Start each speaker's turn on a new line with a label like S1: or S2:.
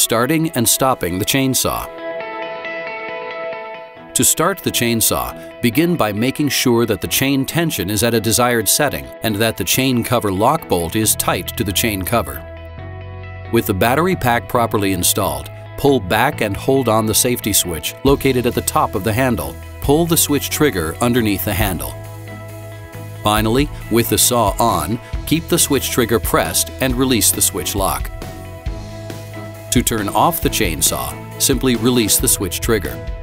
S1: starting and stopping the chainsaw. To start the chainsaw, begin by making sure that the chain tension is at a desired setting and that the chain cover lock bolt is tight to the chain cover. With the battery pack properly installed, pull back and hold on the safety switch located at the top of the handle. Pull the switch trigger underneath the handle. Finally, with the saw on, keep the switch trigger pressed and release the switch lock. To turn off the chainsaw, simply release the switch trigger.